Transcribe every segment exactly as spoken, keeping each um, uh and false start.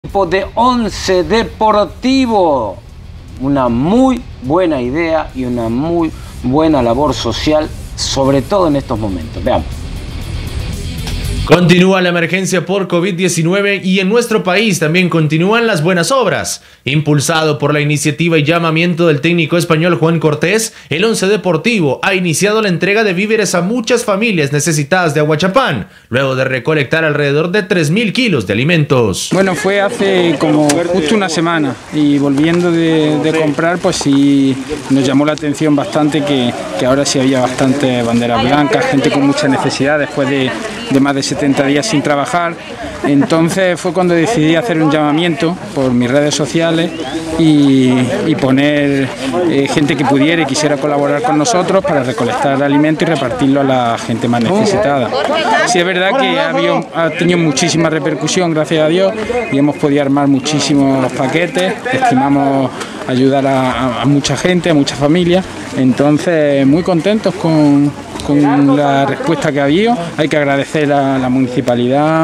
Equipo de Once Deportivo. Una muy buena idea y una muy buena labor social, sobre todo en estos momentos. Veamos. Continúa la emergencia por COVID diecinueve y en nuestro país también continúan las buenas obras. Impulsado por la iniciativa y llamamiento del técnico español Juan Cortés, el Once Deportivo ha iniciado la entrega de víveres a muchas familias necesitadas de Ahuachapán, luego de recolectar alrededor de tres mil kilos de alimentos. Bueno, fue hace como justo una semana y volviendo de, de comprar, pues sí nos llamó la atención bastante que, que ahora sí había bastante banderas blancas, gente con mucha necesidad después de, de más de setenta días sin trabajar. Entonces fue cuando decidí hacer un llamamiento por mis redes sociales y, y poner eh, gente que pudiera y quisiera colaborar con nosotros para recolectar alimentos y repartirlo a la gente más necesitada. Sí, es verdad que ha, habido, ha tenido muchísima repercusión, gracias a Dios, y hemos podido armar muchísimos paquetes. Estimamos ayudar a, a mucha gente, a muchas familias. Entonces, muy contentos con, con la respuesta que ha habido. Hay que agradecer a la municipalidad,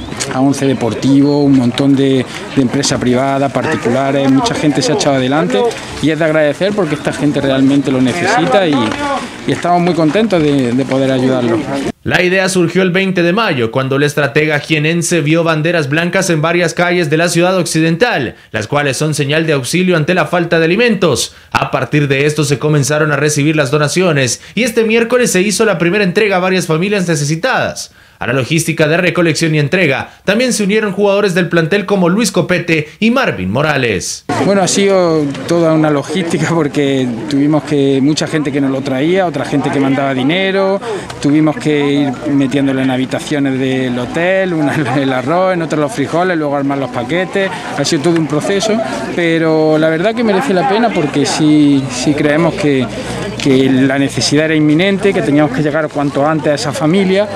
a Once Deportivo, un montón de, de empresas privadas, particulares, mucha gente se ha echado adelante y es de agradecer porque esta gente realmente lo necesita y, y estamos muy contentos de, de poder ayudarlo. La idea surgió el veinte de mayo, cuando el estratega jienense vio banderas blancas en varias calles de la ciudad occidental, las cuales son señal de auxilio ante la falta de alimentos. A partir de esto se comenzaron a recibir las donaciones y este miércoles se hizo la primera entrega a varias familias necesitadas. A la logística de recolección y entrega también se unieron jugadores del plantel como Luis Copete y Marvin Morales. Bueno, ha sido toda una logística porque tuvimos que mucha gente que nos lo traía, otra gente que mandaba dinero, tuvimos que ir metiéndolo en habitaciones del hotel, una el arroz, en otras los frijoles, luego armar los paquetes. Ha sido todo un proceso, pero la verdad que merece la pena porque sí, sí creemos que que la necesidad era inminente, que teníamos que llegar cuanto antes a esa familia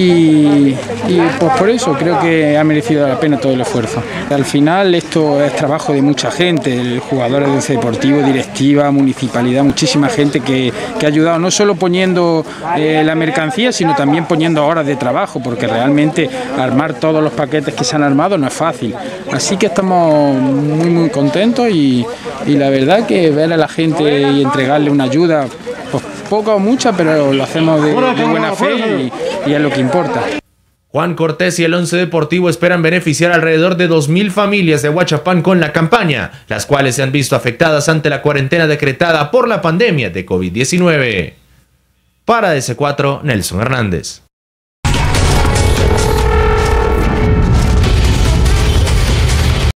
y, y pues por eso creo que ha merecido la pena todo el esfuerzo. Al final esto es trabajo de mucha gente, jugadores de Once Deportivo, directiva, municipalidad, muchísima gente que, que ha ayudado, no solo poniendo eh, la mercancía, sino también poniendo horas de trabajo, porque realmente armar todos los paquetes que se han armado no es fácil. Así que estamos muy muy contentos y, y la verdad que ver a la gente y entregarle una ayuda, pues poca o mucha, pero lo hacemos de, de buena fe y, y es lo que importa. Juan Cortés y el Once Deportivo esperan beneficiar alrededor de dos mil familias de Ahuachapán con la campaña, las cuales se han visto afectadas ante la cuarentena decretada por la pandemia de COVID diecinueve. Para D C cuatro, Nelson Hernández.